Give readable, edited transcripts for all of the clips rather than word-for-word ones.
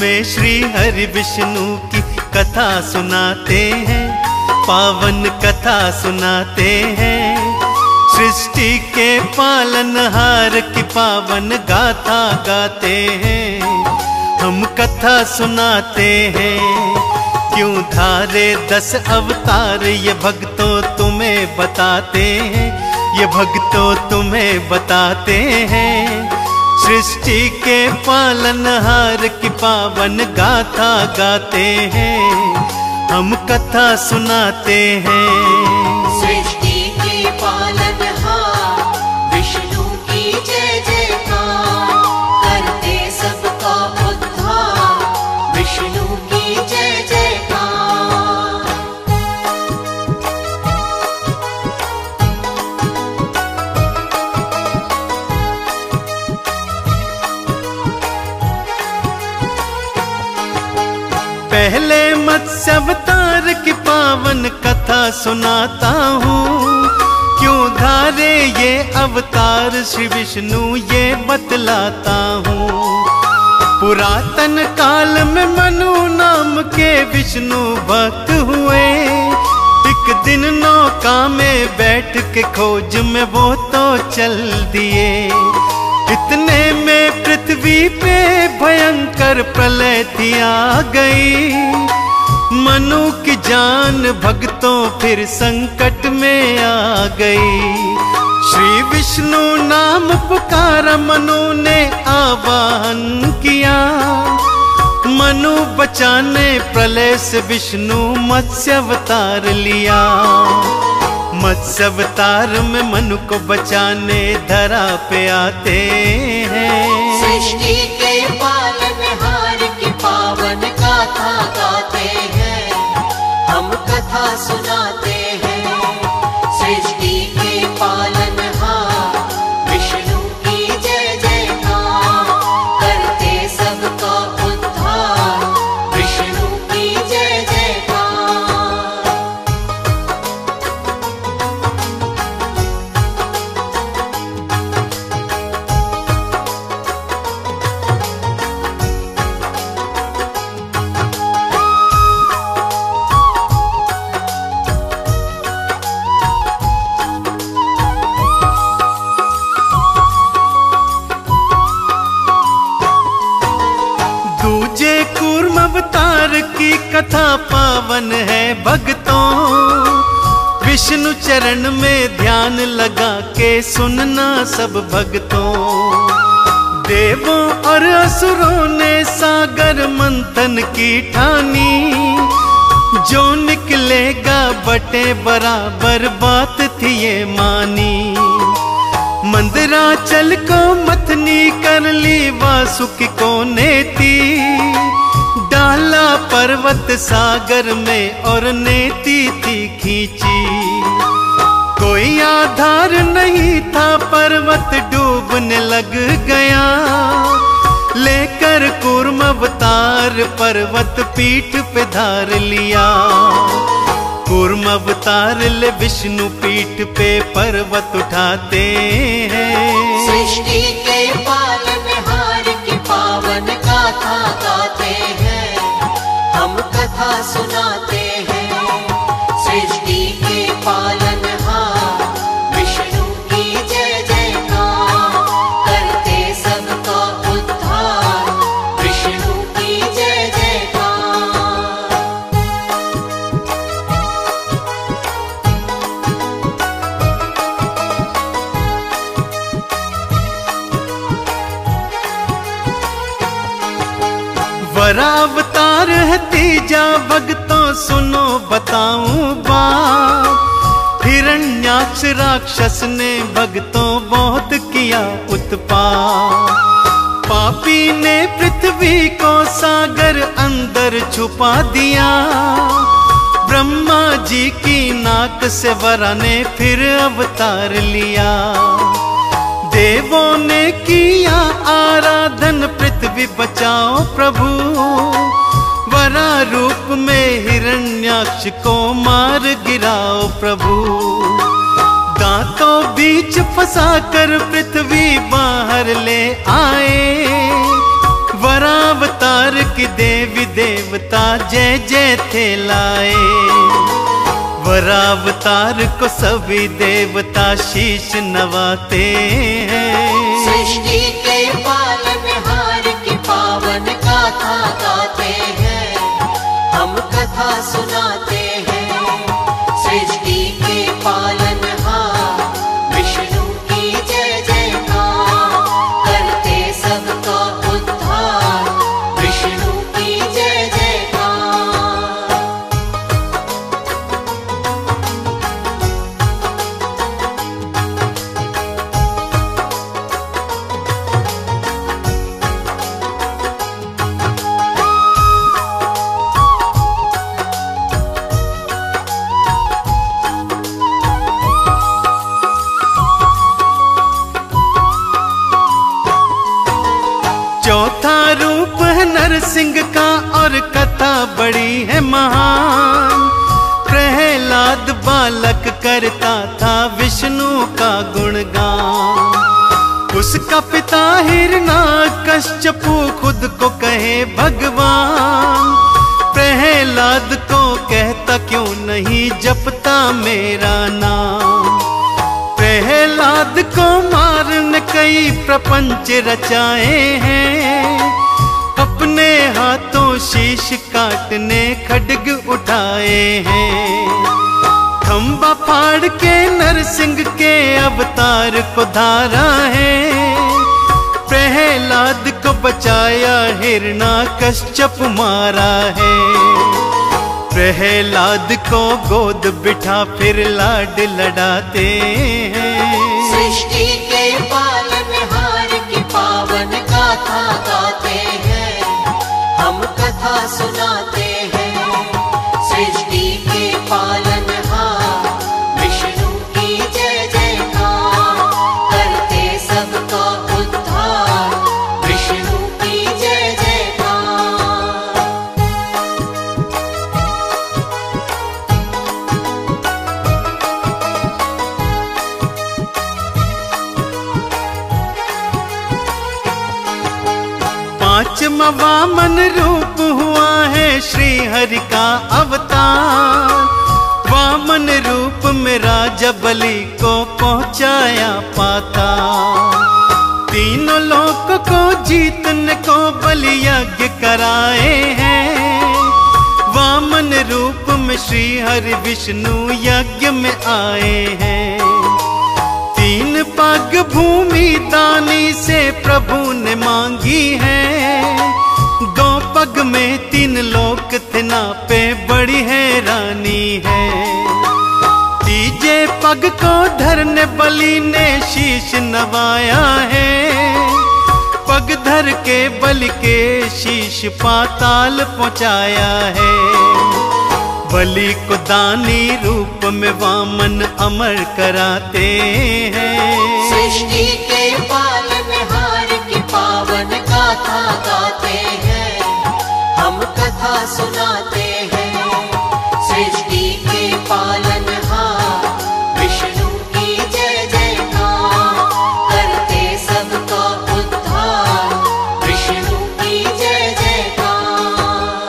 तुम्हें श्री हरि विष्णु की कथा सुनाते हैं, पावन कथा सुनाते हैं। सृष्टि के पालनहार की पावन गाथा गाते हैं, हम कथा सुनाते हैं। क्यों धारे 10 अवतार ये भक्तों तुम्हें बताते हैं, ये भक्तों तुम्हें बताते हैं। सृष्टि के पालनहार की पावन गाथा गाते हैं, हम कथा सुनाते हैं। सृष्टि के पालनहार विष्णु की जय जयकार, करते सबका उद्धार विष्णु की जय जयकार। पहले मत्स्य अवतार की पावन कथा सुनाता हूँ। क्यों धारे ये अवतार श्री विष्णु ये बतलाता हूँ। पुरातन काल में मनु नाम के विष्णु भक्त हुए, एक दिन नौका में बैठ के खोज में वो तो चल दिए। इतने में पृथ्वी पे भयंकर प्रलय थी आ गई। मनु की जान भक्तों फिर संकट में आ गई। श्री विष्णु नाम पुकारा मनु ने आवाहन किया। मनु बचाने प्रलय से विष्णु मत्स्य अवतार लिया। मत्स्य अवतार में मनु को बचाने धरा पे आते हैं। सृष्टि के पालनहार की पावन गाथा गाते हैं, हम कथा सुनाते हैं। सृष्टि के पालनहार विष्णु की जय जयकार, करते सबका उद्धार विष्णु की जय जयकार। अवतार की कथा पावन है भक्तों। विष्णु चरण में ध्यान लगा के सुनना सब भक्तों। देवों और असुरों ने सागर मंथन की ठानी। जो निकलेगा बटे बराबर बात थी ये मानी। मंदराचल को मथनी कर ली वासुकी को नेती। डाला पर्वत सागर में और नेती थी खींची। कोई आधार नहीं था पर्वत डूबने लग गया। लेकर कूर्म अवतार पर्वत पीठ पे धार लिया। कूर्म अवतार ले विष्णु पीठ पे पर्वत उठाते हैं। सृष्टि के पालनहार की पावन गाथा गाते हैं, हम कथा सुनाते हैं। सृष्टि के पालनहार विष्णु की जय जयकार, करते सबका उद्धार विष्णु की जय जयकार। वरावतार है तीजा भक्तों सुनो बताऊं बात। हिरण्याक्ष राक्षस ने भक्तों बहुत किया उत्पात। पापी ने पृथ्वी को सागर अंदर छुपा दिया। ब्रह्मा जी की नाक से वरा ने फिर अवतार लिया। देवों ने किया आराधन पृथ्वी बचाओ प्रभु। वरा रूप में हिरण्याक्ष को मार गिराओ प्रभु। दांतों बीच फंसा कर पृथ्वी बाहर ले आए। वरावतार की देवी देवता जय जय थे लाए। वरावतार को सभी देवता शीश नवाते हैं। सृष्टि के पालनहार की पावन गाथा गाते हैं, हम कथा सुनाते हैं। सृष्टि के पालनहार विष्णु की जय जयकार, करते सबका उद्धार विष्णु की जय जयकार। चौथा रूप है नरसिंह का और कथा बड़ी है महान। प्रहलाद बालक करता था विष्णु का गुणगान। उसका पिता हिरण्याकश्यपु खुद को कहे भगवान। प्रहलाद को कहता क्यों नहीं जपता मेरा नाम। प्रहलाद को मारने कई प्रपंच रचाए हैं। अपने हाथों शीश काटने खड्ग उठाए हैं। खंबा फाड़ के नरसिंह के अवतार को धारा है। प्रहलाद को बचाया हिरण्याकश्यप मारा है। प्रहलाद को गोद बिठा फिर लाड लड़ाते हैं। सृष्टि के पालनहार की पावन गाथा गाते हैं, हम कथा सुनाते हैं। सृष्टि के पालनहार विष्णु की जय जयकार, करते सबका उद्धार विष्णु की जय जयकार। पांचवा वामन रूप हुआ है श्री हरि का अवतार। वामन रूप में राजा बलि को पहुंचाया पाता। तीनों लोक को जीतने को बलि यज्ञ कराए हैं। वामन रूप में श्री हरि विष्णु यज्ञ में आए हैं। तीन पग भूमि दानी से प्रभु ने मांगी है। दो पग में तीन लोक थे नापे बड़ी हैरानी है। तीजे पग को धरने बलि ने शीश नवाया है। पग धर के बलि के शीश पाताल पहुंचाया है। बलि को दानी रूप में वामन अमर कराते हैं। सृष्टि के पालनहार की पावन गाथा गाते हैं, हम कथा सुनाते हैं। सृष्टि के पालनहार विष्णु की जय जयकार, करते सबका उद्धार विष्णु की जय जयकार।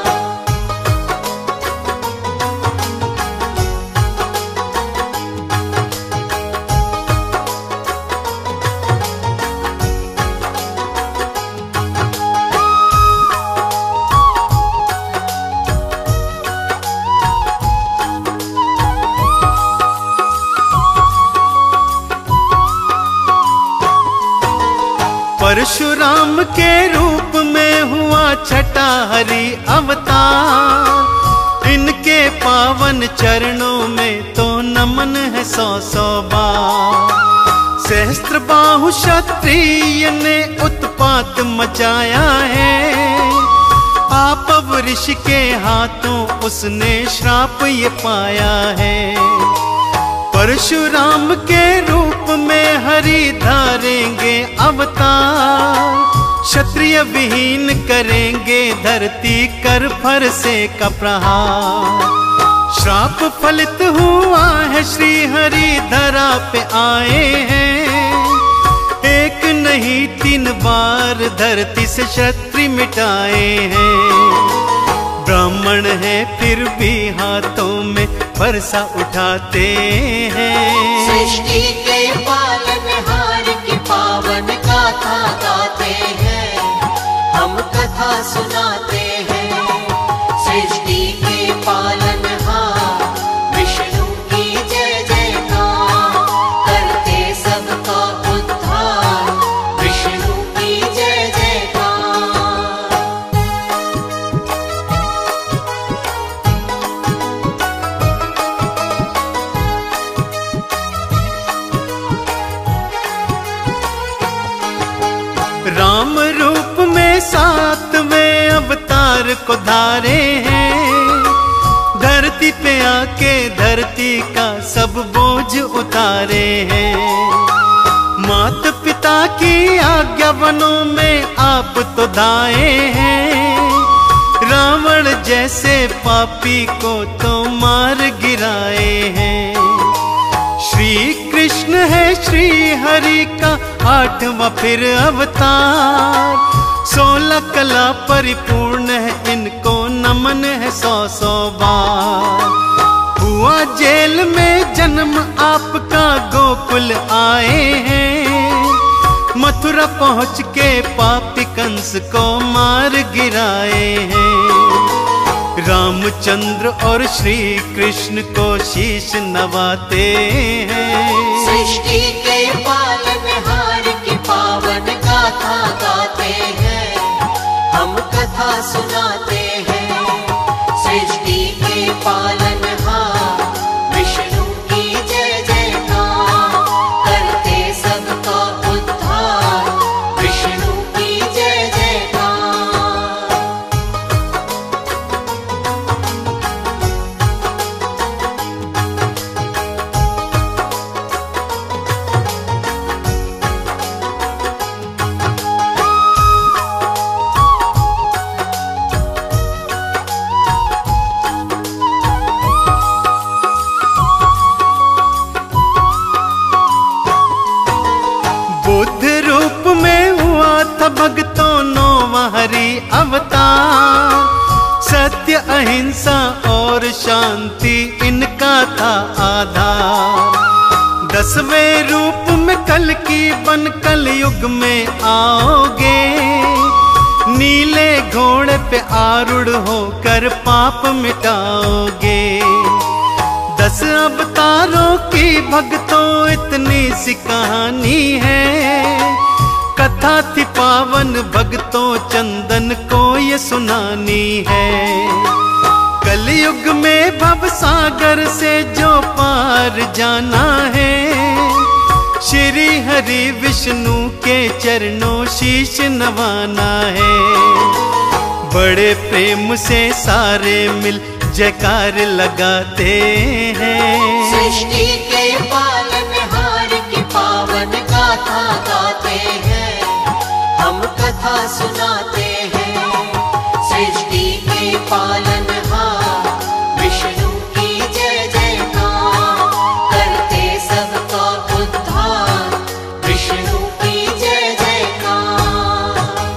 परशुराम के रूप में हुआ छठा हरि अवतार। इनके पावन चरणों में तो नमन है 100 बार। सहस्त्र बाहु क्षत्रिय ने उत्पात मचाया है। आप ऋषि के हाथों उसने श्राप ये पाया है। परशुराम के रूप में हरि धारेंगे अवतार। क्षत्रिय विहीन करेंगे धरती कर फरसे का प्रहार। श्राप फलित हुआ है श्री हरि धरा पे आए हैं। एक नहीं 3 बार धरती से क्षत्रिय मिटाए हैं। ब्राह्मण है फिर भी हाथों में फरसा उठाते हैं। सृष्टि के पालनहार की पावन गाथा गाते हैं, हम कथा सुनाते हैं। सृष्टि के पालनहार विष्णु की जय जयकार, करते सबका उद्धार विष्णु की जय जयकार। राम रूप में 7वें अवतार को धारे हैं। धरती पे आके धरती का सब बोझ उतारे हैं। माता पिता की आज्ञा वनों में आप तो दाए हैं। रावण जैसे पापी को तो मार गिराए हैं। श्री कृष्ण है श्री हरि का 8वां फिर अवतार। 16 कला परिपूर्ण है, इनको नमन है 100-100 बार। हुआ जेल में जन्म आपका, गोकुल आए हैं। मथुरा पहुँच के पापी कंस को मार गिराए हैं। रामचंद्र और श्री कृष्ण को शीश नवाते हैं। सृष्टि के पालनहार की पावन गाथा गाते हैं, हम कथा सुनाते हैं। सृष्टि के पालनहार विष्णु की जय जयकार, करते सबका उद्धार विष्णु की जय जयकार। भक्तों 9वां हरि अवतार। सत्य अहिंसा और शांति इनका था आधार। 10वें रूप में कल की बन कल युग में आओगे। नीले घोड़े पे आरूढ़ होकर पाप मिटाओगे। 10 अवतारों की भक्तों इतनी सी कहानी है। कथा थी पावन भक्तों चंदन को ये सुनानी है। कलयुग में भव सागर से जो पार जाना है, श्री हरि विष्णु के चरणों शीश नवाना है। बड़े प्रेम से सारे मिल जयकार लगाते हैं। सृष्टि के पालनहार की पावन गाथा गाते हैं, हम कथा सुनाते हैं। सृष्टि के पालनहार विष्णु की जय जयकार, करते सबका उद्धार विष्णु की जय जयकार।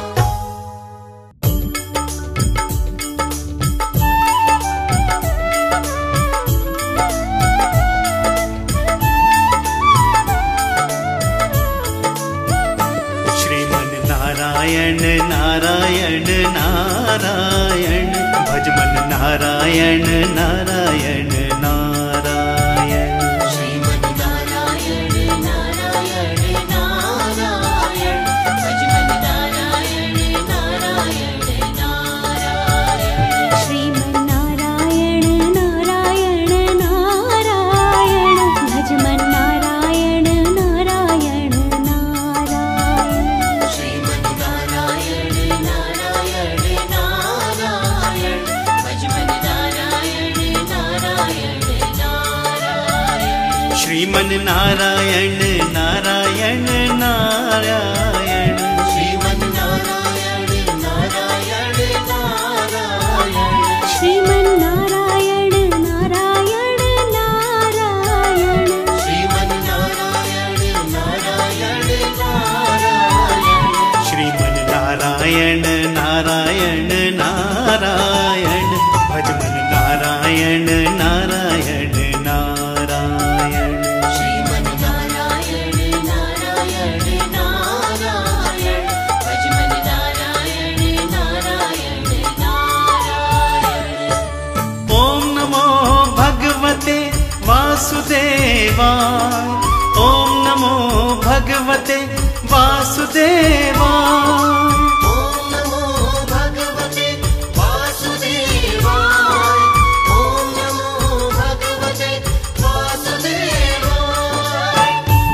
नारायण नारायण नारायण, भज मन नारायण नारायण नारायण। श्रीमन नारायण नारायण नारायण, भज मन नारायण नारायण नारायण। श्रीमन नारायण नारायण नारायण, भज मन नारायण नारायण नारायण। श्रीमन नारायण नारायण नारायण, भज मन नारायण नारायण नारायण। श्रीमन नारायण नारायण नारायण, श्रीमन नारायण नारायण नारायण। श्रीमन नारायण नारायण नारायण। श्रीमन नारायण नारायण नारायण। वासुदेवाय। ओम नमो भगवते वासुदेवाय। ओम नमो भगवते वासुदेवाय। ओम नमो भगवते वासुदेवाय।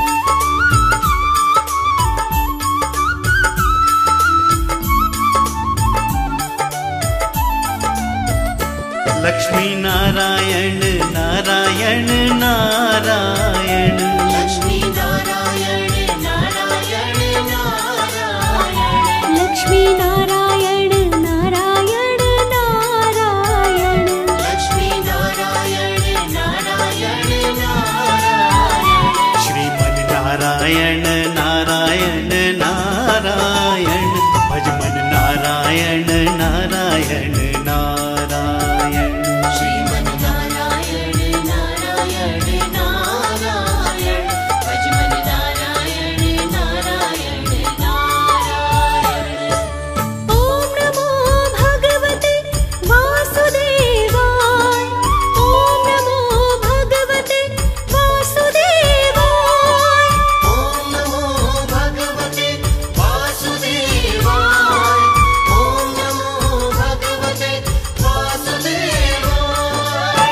लक्ष्मी नारायण नारायण नारायण। लक्ष्मी नारायण नारायण नारायण। लक्ष्मी नारायण नारायण नारायण। लक्ष्मी नारायण नारायण नारायण। श्रीमन नारायण नारायण नारायण। भजमन नारायण नारायण नारायण। श्रीमन नारायण नारायण नारायण। भजमन नारायण नारायण नारायण। ओम नमो भगवते वासुदेवाय। ओम नमो भगवते वासुदेवाय। ओम नमो भगवते वासुदेवाय। ओम नमो भगवते वासुदेवाय।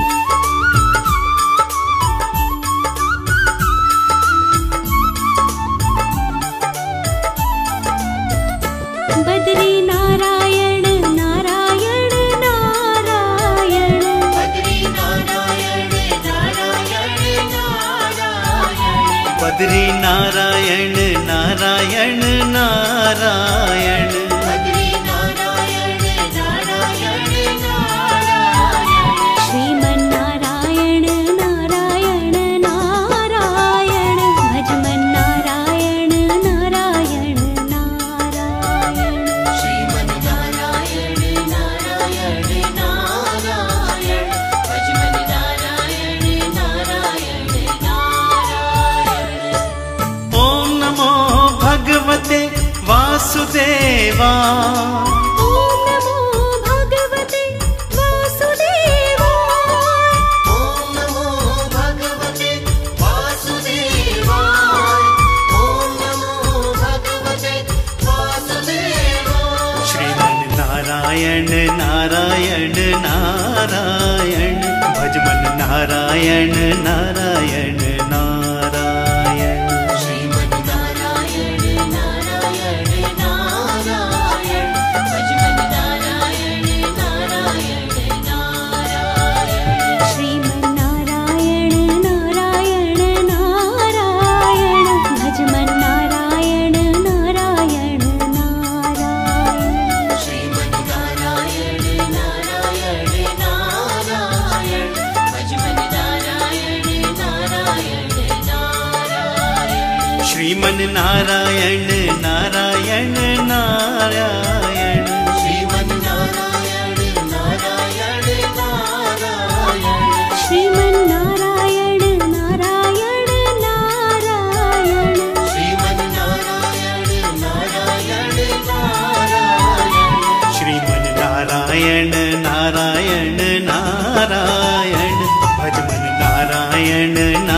बद्री नारायण नारायण नारायण। बद्री नारायण नारायण नारायण। बद्री नारायण नारायण नारायण। बद्री नारायण नारायण नारायण। श्रीमन नारायण नारायण नारायण। भजमन नारायण नारायण नारायण। श्रीमन नारायण नारायण नारायण। भजमन नारायण नारायण नारायण। ओम नमो भगवते वासुदेवाय। ओम नमो भगवते वासुदेवाय। ओम नमो भगवते वासुदेवाय। ओम नमो भगवते वासुदेवाय। श्रीमन नारायण नारायण नारायण। भजमन नारायण नारायण नारायण। श्रीमन नारायण नारायण नारायण। भजमन नारायण नारायण नारायण। श्रीमन नारायण नारायण नारायण। भजमन नारायण नारायण नारायण। श्रीमन नारायण नारायण नारायण। भजमन नारायण नारायण नारायण। श्रीमन नारायण नारायण नारायण। श्रीमन नारायण नारायण नारायण। श्रीमन नारायण नारायण नारायण। श्रीमन नारायण नारायण नारायण। श्रीमन नारायण नारायण नारायण। भजमन नारायण